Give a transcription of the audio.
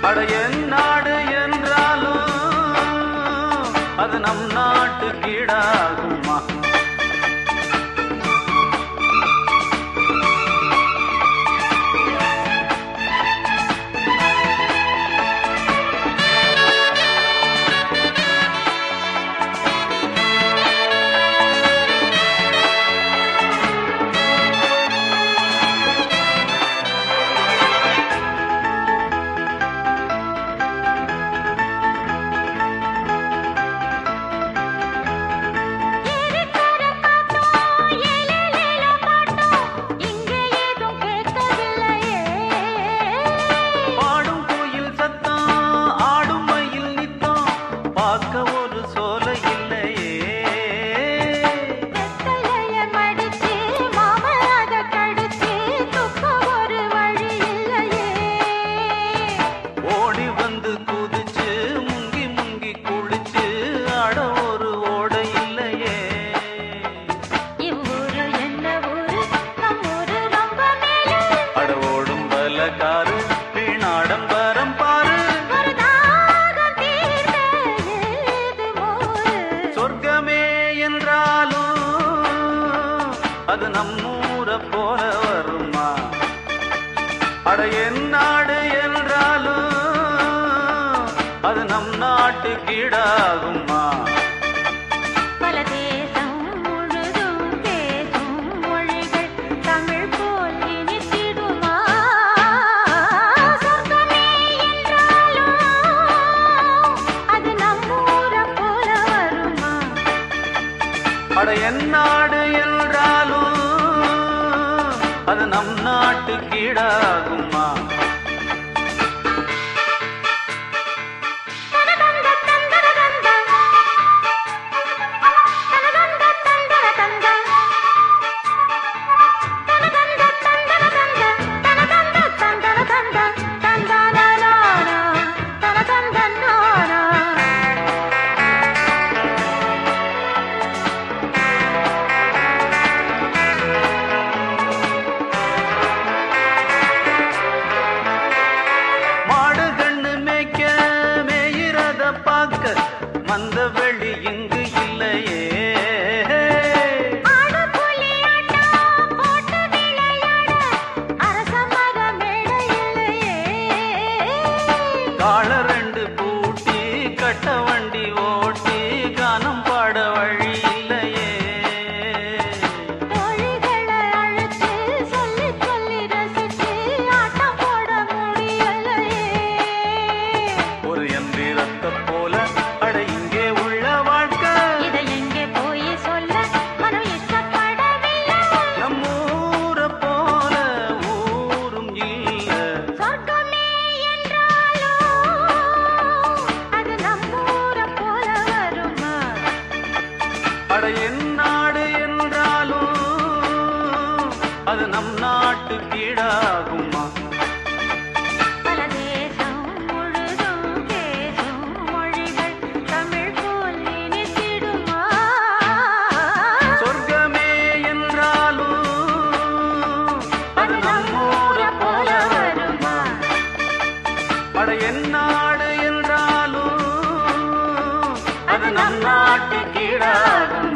அட என் நாடு என்றாலும் அது நம் நாட்டு கீழாகுமா? அது நம்மூர போல வருமா? அட என் நாடு என்றாலும் அது நம் நாட்டு கீழாகுமா? பல தேசம் முழுதும் பேசும் மொழிகள் தமிழ் போல் இனித்திடுமா? சொர்க்கமே என்றாலும் அது நம்மூர போல வருமா? அட என் நாடு என்றாலும் அது நம் நாட்டு கீழாகுமா? மந்த வெளி இங்கு இல்லையே, ஆடு புலி ஆட்டம் போட்டு விளையாட அரச மர மேடை இல்லையே, கால ரெண்டு பூட்டி கட்ட வண்டி ஓட்டி கானம் பாட வழி இல்லையே, தோழிகளை அழைத்து சொல்லி சொல்லி ரசித்து ஆட்டம் போட முடியலையே, ஒரு எந்திரத்தை போல என் நாடு என்றாலும் அது நம் நாட்டு கீழாகுமா? பல தேசம் முழுதும் பேசும் மொழிகள் தமிழ் போல் இனித்திடுமா? சொர்க்கமே என்றாலும் அது நம்மூர போல வருமா? அட என் நாடு என்றாலும் அது நம் நாட்டு கீழாகுமா?